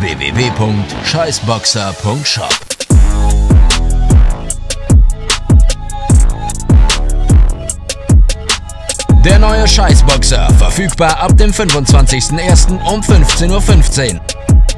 www.scheißboxer.shop. Der neue Scheißboxer, verfügbar ab dem 25.01. um 15:15 Uhr.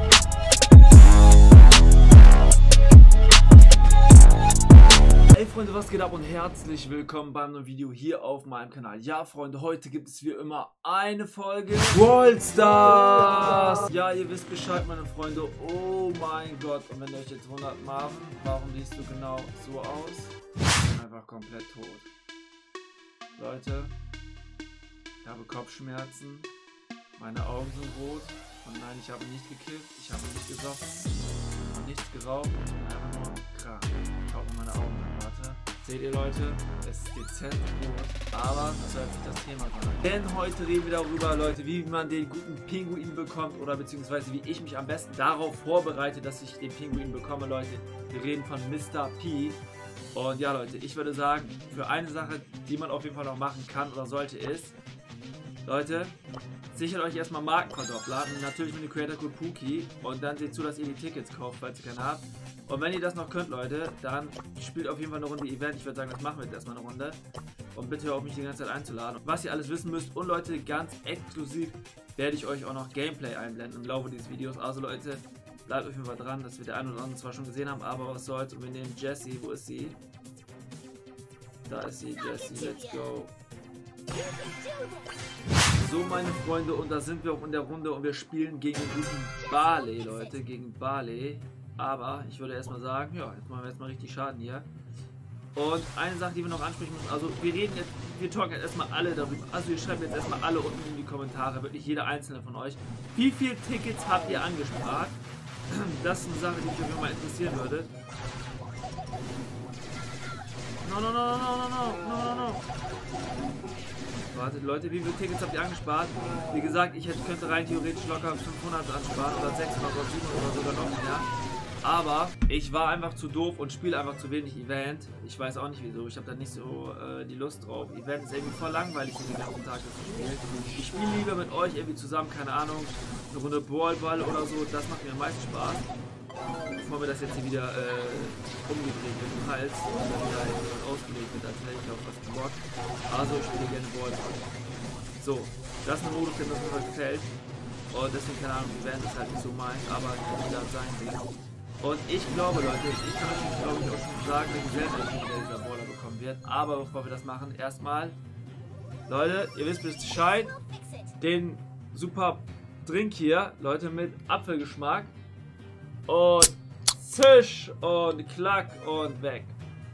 Hey Freunde, was geht ab und herzlich willkommen beim neuen Video hier auf meinem Kanal. Ja Freunde, heute gibt es wie immer eine Folge Brawl Stars. Ja, ihr wisst Bescheid, meine Freunde. Oh mein Gott, und wenn ihr euch jetzt wundert, Marvin, warum siehst du genau so aus? Ich bin einfach komplett tot. Leute, ich habe Kopfschmerzen, meine Augen sind rot und nein, ich habe nicht gekifft, ich habe nicht gesoffen und nichts geraucht, ich bin einfach nur krank. Schaut mal meine Augen an, warte. Seht ihr Leute, es ist dezent rot, aber das soll jetzt nicht das Thema sein. Denn heute reden wir darüber, Leute, wie man den guten Pinguin bekommt oder beziehungsweise wie ich mich am besten darauf vorbereite, dass ich den Pinguin bekomme, Leute. Wir reden von Mr. P. Und ja Leute, ich würde sagen, für eine Sache, die man auf jeden Fall noch machen kann oder sollte, ist, Leute, sichert euch erstmal Markenverdoppler, natürlich mit dem Creator Code Puki und dann seht zu, dass ihr die Tickets kauft, falls ihr keine habt. Und wenn ihr das noch könnt, Leute, dann spielt auf jeden Fall eine Runde Event. Ich würde sagen, das machen wir jetzt erstmal eine Runde. Und bitte hört auf mich die ganze Zeit einzuladen. Was ihr alles wissen müsst und Leute, ganz exklusiv werde ich euch auch noch Gameplay einblenden im Laufe dieses Videos. Also Leute, bleibt auf jeden Fall dran, dass wir der eine oder andere zwar schon gesehen haben, aber was soll's. Und wir nehmen Jessie, wo ist sie? Da ist sie, Jessie, let's go. So meine Freunde, und da sind wir auch in der Runde und wir spielen gegen den guten Barley, Leute, gegen Barley. Aber ich würde erstmal sagen, ja, jetzt machen wir erstmal richtig Schaden hier. Und eine Sache, die wir noch ansprechen müssen, also wir reden jetzt, wir talken jetzt erstmal alle darüber, also ihr schreibt jetzt erstmal alle unten in die Kommentare, wirklich jeder einzelne von euch, wie viele Tickets habt ihr angespart? Das ist eine Sache, die mich auf jeden Fall interessieren würde. No. Warte, Leute, wie viele Tickets habt ihr angespart? Wie gesagt, ich könnte rein theoretisch locker 500 ansparen oder 600 oder 700 oder sogar noch mehr. Aber ich war einfach zu doof und spiele einfach zu wenig Event. Ich weiß auch nicht wieso, ich habe da nicht so die Lust drauf. Event ist irgendwie voll langweilig den ganzen Tag das zu spielen. Ich spiele lieber mit euch irgendwie zusammen, keine Ahnung, eine Runde Brawlball oder so, das macht mir am meisten Spaß. Bevor mir das jetzt hier wieder umgedreht wird im Hals und dann wieder ausgelegt wird, als hätte ich auf was gebockt. Also ich spiele gerne Brawlball. So, das ist ein Modus, der mir gefällt. Und deswegen, keine Ahnung, Event ist halt nicht so meins, aber jeder hat sein Ding. Und ich glaube, Leute, ich kann euch, glaube ich, auch schon sagen, welche Seltenheit dieser Brawler bekommen wird. Aber bevor wir das machen, erstmal, Leute, ihr wisst Bescheid, den super Drink hier, Leute, mit Apfelgeschmack. Und zisch und klack und weg.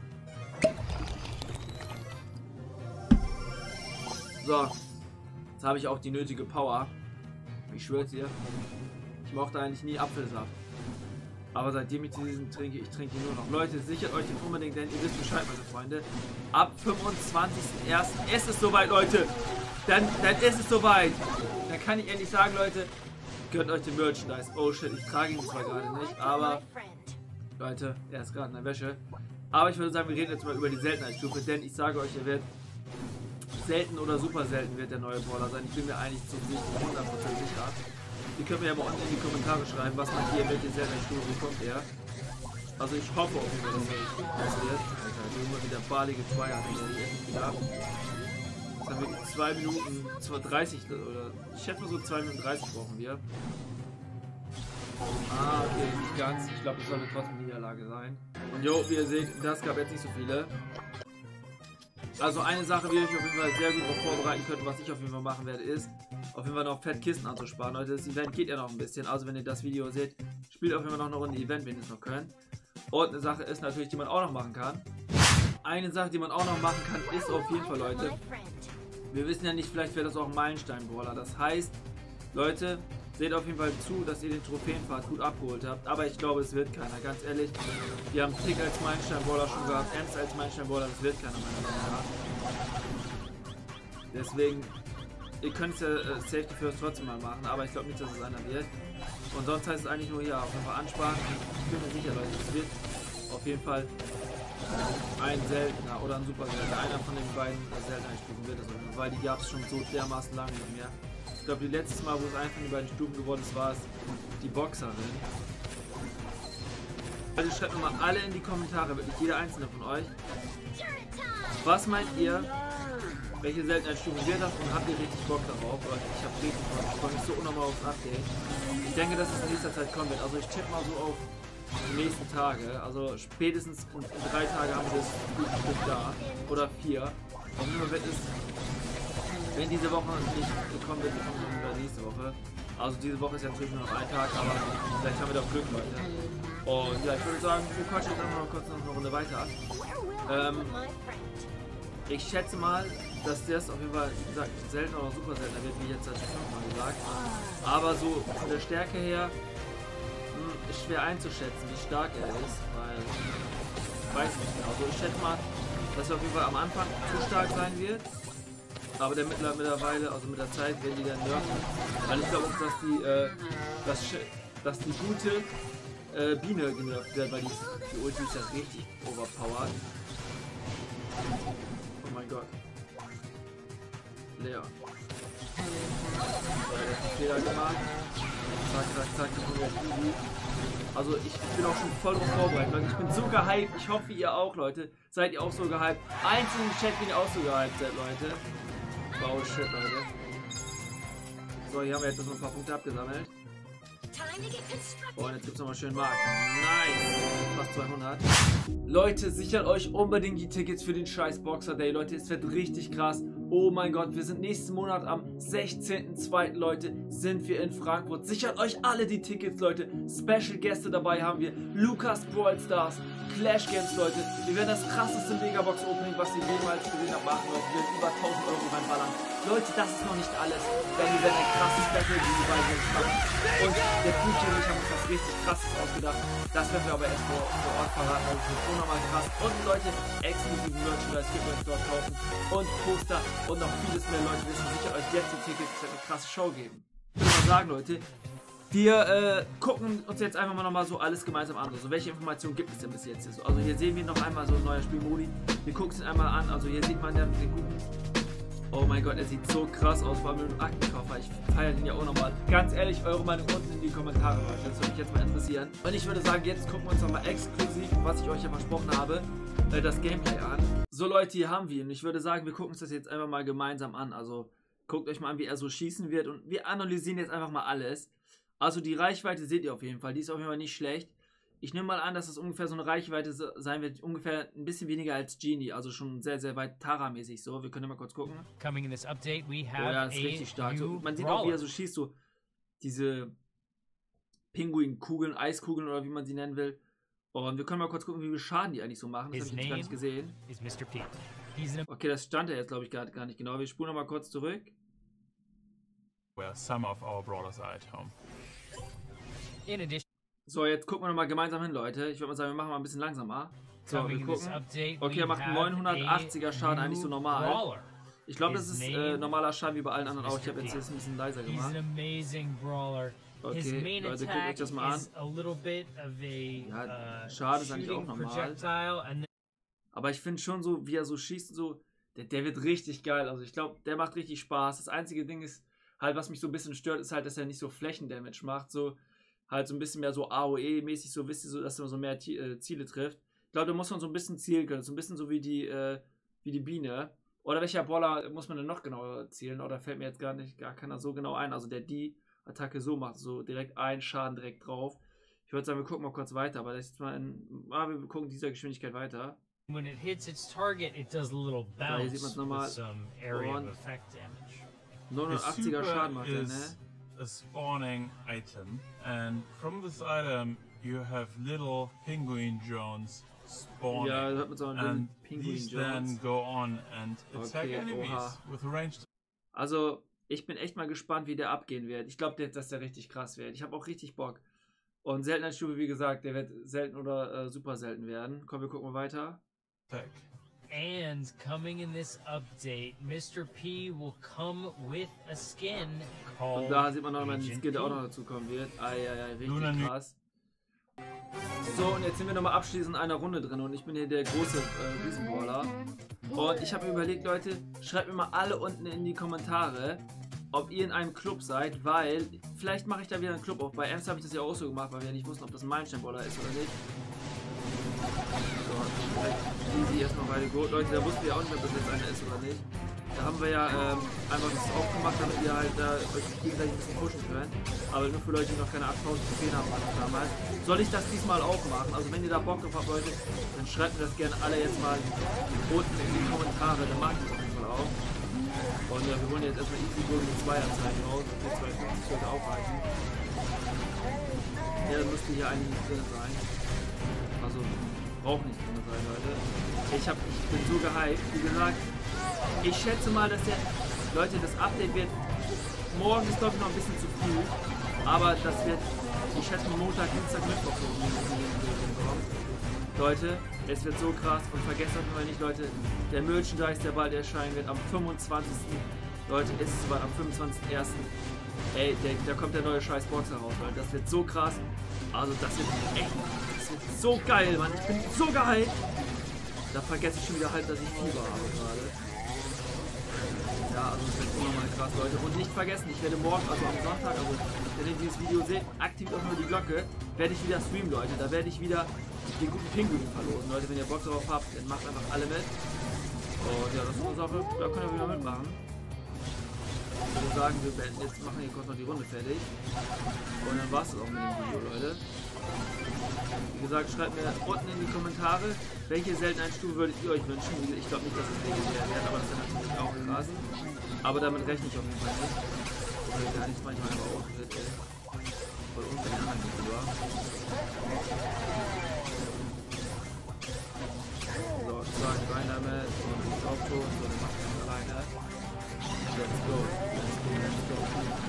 So, jetzt habe ich auch die nötige Power. Ich schwöre dir, ich mochte eigentlich nie Apfelsaft. Aber seitdem ich diesen trinke, ich trinke ihn nur noch. Leute, sichert euch den unbedingt, denn ihr wisst Bescheid, meine Freunde. Ab 25.01. ist es soweit, Leute. Dann ist es soweit. Dann kann ich endlich sagen, Leute, gönnt euch den Merchandise. Oh shit, ich trage ihn zwar gerade nicht, aber Leute, er ist gerade in der Wäsche. Aber ich würde sagen, wir reden jetzt mal über die Seltenheitsstufe, denn ich sage euch, er wird selten oder super selten wird der neue Brawler sein. Ich bin mir eigentlich zu 100% sicher. Ihr könnt mir ja mal unten in die Kommentare schreiben, was man hier, welche Seltenheitsstufe bekommt er. Also ich hoffe auf jeden Fall, dass das wird. Alter, irgendwann wieder Barley 2 hat ich nicht gedacht. Jetzt haben wir 2 Minuten 30 oder ich schätze mal so 2 Minuten 30 brauchen wir. Ah, okay, nicht ganz. Ich glaube, das sollte trotzdem eine Niederlage sein. Und jo, wie ihr seht, das gab jetzt nicht so viele. Also eine Sache, die ihr euch auf jeden Fall sehr gut darauf vorbereiten könnt, was ich auf jeden Fall machen werde, ist auf jeden Fall noch fett Kisten anzusparen. Leute, das Event geht ja noch ein bisschen. Also wenn ihr das Video seht, spielt auf jeden Fall noch eine Runde Event, wenn ihr es noch könnt. Und eine Sache ist natürlich, die man auch noch machen kann. Eine Sache, die man auch noch machen kann, ist auf jeden Fall, Leute, wir wissen ja nicht, vielleicht wäre das auch ein Meilenstein-Brawler. Das heißt, Leute, seht auf jeden Fall zu, dass ihr den Trophäenpfad gut abgeholt habt. Aber ich glaube, es wird keiner, ganz ehrlich. Wir haben Tick als Meilenstein-Brawler schon gehabt, Ems als Meilenstein-Brawler, das wird keiner meiner Meinung nach. Deswegen, ihr könnt es ja Safety First trotzdem mal machen, aber ich glaube nicht, dass es einer wird. Und sonst heißt es eigentlich nur, ja, auf jeden Fall ansparen. Ich bin mir sicher, Leute, es wird auf jeden Fall ein seltener oder ein super seltener. Einer von den beiden Seltenheitsstufen wird es, weil die gab es schon so dermaßen lange nicht mehr. Ich glaube, die letztes Mal, wo es einfach die beiden Stufen geworden ist, war es die Boxerin. Also schreibt mir mal alle in die Kommentare, wirklich jeder einzelne von euch. Was meint ihr, welche Seltenheitsstufen wir das und habt ihr richtig Bock darauf? Ich habe richtig Bock, ich freue mich so unnormal aufs Update. Ich denke, dass es in nächster Zeit kommen wird. Also ich tippe mal so auf die nächsten Tage. Also spätestens in 3 Tagen haben wir das gute Stück da. Oder 4. Auf jeden Fall wird es, wenn diese Woche nicht kommen wird, kommen wir wieder nächste Woche. Also diese Woche ist ja natürlich nur noch ein Tag, aber vielleicht haben wir doch Glück, Leute. Und ja, ich würde sagen, wir quatschen jetzt einfach mal kurz noch eine Runde weiter. Ich schätze mal, dass das auf jeden Fall, wie gesagt, selten oder super seltener wird, wie jetzt schon mal gesagt. Aber so von der Stärke her ist schwer einzuschätzen, wie stark er ist, weil ich weiß nicht genau. Also ich schätze mal, dass er auf jeden Fall am Anfang zu stark sein wird. Aber der mittlerweile, also mit der Zeit, werden die dann nerven. Weil ich glaube, dass die gute Biene genervt wird, weil die Ulti ist ja richtig overpowered. Oh mein Gott. Leer. So, der hat einen Fehler gemacht. Zack, zack, zack, also ich bin auch schon voll drauf vorbereitet, Leute. Ich bin so gehypt. Ich hoffe, ihr auch, Leute. Seid ihr auch so gehypt? Einzelne im Chat, wenn ihr auch so gehypt seid, Leute. Wow, shit, Leute. So, hier haben wir jetzt noch ein paar Punkte abgesammelt. Oh, und jetzt gibt es nochmal schön Mark. Nice. Fast 200. Leute, sichert euch unbedingt die Tickets für den scheiß Boxer Day. Leute, es wird richtig krass. Oh mein Gott, wir sind nächsten Monat am 16.02. Leute, sind wir in Frankfurt. Sichert euch alle die Tickets, Leute. Special Gäste dabei haben wir. Lukas Brawl Stars, Clash Games, Leute. Wir werden das krasseste Megabox Opening, was ihr jemals gesehen habt, machen. Wir werden über 1000 Euro reinballern. Leute, das ist noch nicht alles. Denn wir werden ein krasses Battle gegen die beiden Jungs machen. Und der Puki und ich haben uns was richtig krasses ausgedacht. Das werden wir aber erst vor Ort verraten. Das ist unnormal krass. Und Leute, exklusive Merchandise könnt ihr euch dort kaufen. Und Poster und noch vieles mehr. Leute, wissen sicher euch jetzt die Tickets. Es wird eine krasse Show geben. Ich würde mal sagen, Leute, wir gucken uns jetzt einfach mal nochmal so alles gemeinsam an. Also welche Informationen gibt es denn bis jetzt? Also hier sehen wir noch einmal so ein neuer Spielmodi. Wir gucken es einmal an. Also hier sieht man ja den guten. Oh mein Gott, er sieht so krass aus, vor allem mit dem Aktenkoffer. Ich feiere den ja auch nochmal. Ganz ehrlich, eure Meinung unten in die Kommentare, Leute. Das würde mich jetzt mal interessieren. Und ich würde sagen, jetzt gucken wir uns nochmal exklusiv, was ich euch ja versprochen habe, das Gameplay an. So Leute, hier haben wir ihn. Ich würde sagen, wir gucken uns das jetzt einfach mal gemeinsam an. Also guckt euch mal an, wie er so schießen wird. Und wir analysieren jetzt einfach mal alles. Also die Reichweite seht ihr auf jeden Fall. Die ist auf jeden Fall nicht schlecht. Ich nehme mal an, dass es ungefähr so eine Reichweite sein wird, ungefähr ein bisschen weniger als Genie, also schon sehr, sehr weit Tara-mäßig so. Wir können ja mal kurz gucken. Coming in this update, we have ja, das ist richtig stark. So, man sieht auch, wie er so schießt, so diese Pinguin-Kugeln, Eiskugeln oder wie man sie nennen will. Und wir können mal kurz gucken, wie viel Schaden die eigentlich so machen. Das habe ich jetzt gar nicht gesehen. Okay, das stand ja jetzt, glaube ich, gar nicht genau. Wir spulen noch mal kurz zurück. Where some of our brawlers are at home. In addition. So, jetzt gucken wir nochmal gemeinsam hin, Leute. Ich würde mal sagen, wir machen mal ein bisschen langsamer. So, wir gucken. Okay, er macht 980er Schaden, eigentlich so normal. Ich glaube, das ist normaler Schaden wie bei allen anderen auch. Ich habe jetzt ein bisschen leiser gemacht. Okay, Leute, guckt euch das mal an. Ja, Schaden ist eigentlich auch normal. Aber ich finde schon so, wie er so schießt, so, der wird richtig geil. Also ich glaube, der macht richtig Spaß. Das einzige Ding ist halt, was mich so ein bisschen stört, ist halt, dass er nicht so Flächendamage macht. So halt so ein bisschen mehr so AOE-mäßig, so wisst ihr, so, dass er so mehr Ziele trifft. Ich glaube, da muss man so ein bisschen zielen können. So ein bisschen so wie die Biene. Oder welcher Brawler muss man denn noch genauer zielen? Oder fällt mir jetzt gar keiner so genau ein. Also der die Attacke so macht, so direkt einen Schaden direkt drauf. Ich würde sagen, wir gucken mal kurz weiter, aber das ist mal wir gucken dieser Geschwindigkeit weiter. When it hits its target, it does a little bounce hier sieht man es nochmal. with some area of effect damage. 980er Schaden macht er, ne? A spawning item, and from this item you have little penguin drones spawning. Ja, da hat man so einen Penguin these then go on and attack enemies with ranged. Also ich bin echt mal gespannt, wie der abgehen wird. Ich glaube, dass der richtig krass wird. Ich habe auch richtig Bock. Und Seltenheitsstufe, wie gesagt, der wird selten oder super selten werden. Komm, wir gucken mal weiter. And coming in this update, Mr. P will come with a skin called. Und da sieht man noch mal den Skin, der auch noch dazu kommen wird. Eieiei, richtig krass. So, und jetzt sind wir nochmal abschließend in einer Runde drin und ich bin hier der große Riesenballer. Und ich habe mir überlegt, Leute, schreibt mir mal alle unten in die Kommentare, ob ihr in einem Club seid, weil vielleicht mache ich da wieder einen Club auf. Bei Ems habe ich das ja auch so gemacht, weil wir ja nicht wussten, ob das ein Meilenstein-Baller ist oder nicht. So, easy erstmal beide gut. Leute, da wussten wir auch nicht, ob das jetzt einer ist oder nicht. Da haben wir ja einfach das aufgemacht, damit ihr halt euch gegenseitig ein bisschen pushen könnt. Aber nur für Leute, die noch keine 8000 Trophäen haben damals. Soll ich das diesmal auch machen? Also wenn ihr da Bock drauf habt, Leute, dann schreibt mir das gerne alle jetzt mal unten in die Kommentare. Dann mag ich das auf jeden Fall auch. Und wir wollen jetzt erstmal easy Gold mit 2er-Zeiten raus. Und 250 sollte auch reichen. Ja, dann müsste hier eigentlich nicht drin sein. Also, braucht nicht drin sein, Leute. Ich bin so gehypt. Wie gesagt, ich schätze mal, dass Leute, das Update wird, morgen ist glaube ich noch ein bisschen zu früh, aber das wird, ich schätze mal Montag, Dienstag, Mittwoch so kommen. Leute, es wird so krass und vergesst auch immer nicht, Leute, der Merchandise, der bald erscheinen wird, am 25. Leute, ist es bald am 25.01. Ey, da kommt der neue scheiß Boxer raus, Leute, das wird so krass, also das wird echt, das wird so geil, Mann, ich bin so geil. Da vergesse ich schon wieder halt, dass ich Fieber habe gerade. Ja, also das wird unnormal krass, Leute. Und nicht vergessen, ich werde morgen, also am Sonntag, also wenn ihr dieses Video seht, aktiviert auch nur die Glocke, werde ich wieder streamen, Leute. Da werde ich wieder den guten Pinguin verlosen. Leute, wenn ihr Bock darauf habt, dann macht einfach alle mit. Und ja, das ist eine Sache, da könnt ihr wieder mitmachen. Ich würde sagen, wir beenden jetzt, machen hier kurz noch die Runde fertig. Und dann war es auch mit dem Video, Leute. Wie gesagt, schreibt mir unten in die Kommentare, welche Seltenheitsstufe würdet ihr euch wünschen. Ich glaube nicht, dass es legendär wird, aber das ist natürlich auch krass. Aber damit rechne ich auf jeden Fall nicht. Oder gar nicht manchmal einfach ausgesetzt, ey. Voll unfair den anderen gegenüber. So, zack, rein damit. Und nicht auftun. So, dann macht man alleine. Let's go. Let's go.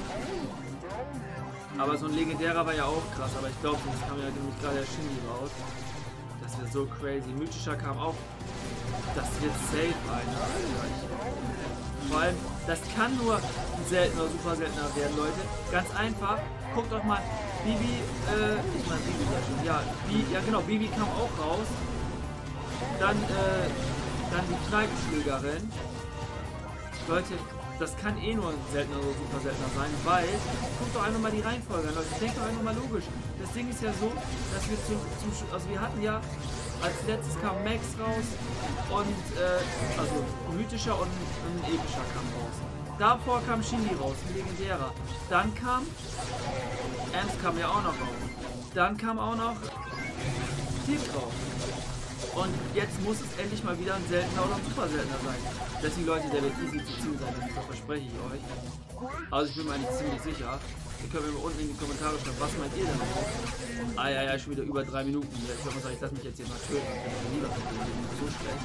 Aber so ein legendärer war ja auch krass, aber ich glaube, das kam ja nämlich gerade der Shindy raus. Das wird so crazy. Mythischer kam auch. Das wird safe ein. Vor allem, das kann nur ein seltener, super seltener werden, Leute. Ganz einfach. Guckt doch mal, Bibi, ich meine Bibi ja schon. Ja, genau, Bibi kam auch raus. Dann die Kneipenschlägerin. Leute, das kann eh nur ein seltener oder super seltener sein, weil, guckt doch einfach mal die Reihenfolge an, Leute, denkt doch einfach mal logisch. Das Ding ist ja so, dass wir also wir hatten ja, als letztes kam Max raus und, also mythischer und ein epischer kam raus. Davor kam Shindy raus, ein legendärer. Dann kam, Ems kam ja auch noch raus. Dann kam auch noch Tick raus. Und jetzt muss es endlich mal wieder ein seltener oder ein super seltener sein. Deswegen, Leute, der wird easy zu ziehen sein, das verspreche ich euch. Also ich bin mir eigentlich ziemlich sicher. Ihr könnt mir mal unten in die Kommentare schreiben, was meint ihr denn noch? Ah ja, schon wieder über 3 Minuten. Ich würde mal sagen, ich lasse mich jetzt hier mal töten. Ich bin lieber mit dem so schlecht.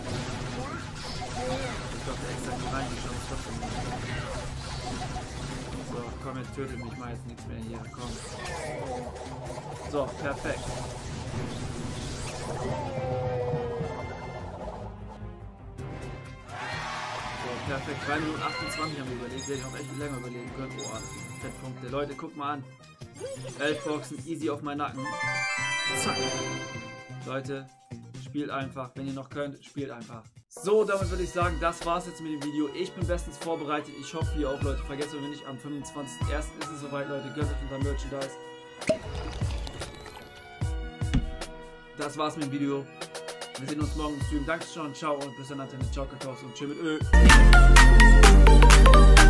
Ich glaube, der extra nicht reingeschaut, ist trotzdem nicht. So, komm, jetzt tötet mich mal jetzt nichts mehr hier. Komm. So, perfekt. Perfekt, 3 Minuten 28 haben wir überlegt, hätte ich auch echt länger überlegen können. Boah, das sind Fettpunkte. Leute, guckt mal an. 11 Boxen, easy auf meinen Nacken. Zack. Leute, spielt einfach. Wenn ihr noch könnt, spielt einfach. So, damit würde ich sagen, das war's jetzt mit dem Video. Ich bin bestens vorbereitet. Ich hoffe, ihr auch, Leute. Vergesst euch nicht, am 25.01. ist es soweit, Leute. Gönnt euch unser Merchandise. Das war's mit dem Video. Wir sehen uns morgen im Stream. Danke schon, ciao und bis dann, Antenne, ciao, Kakao und tschüss mit Ö.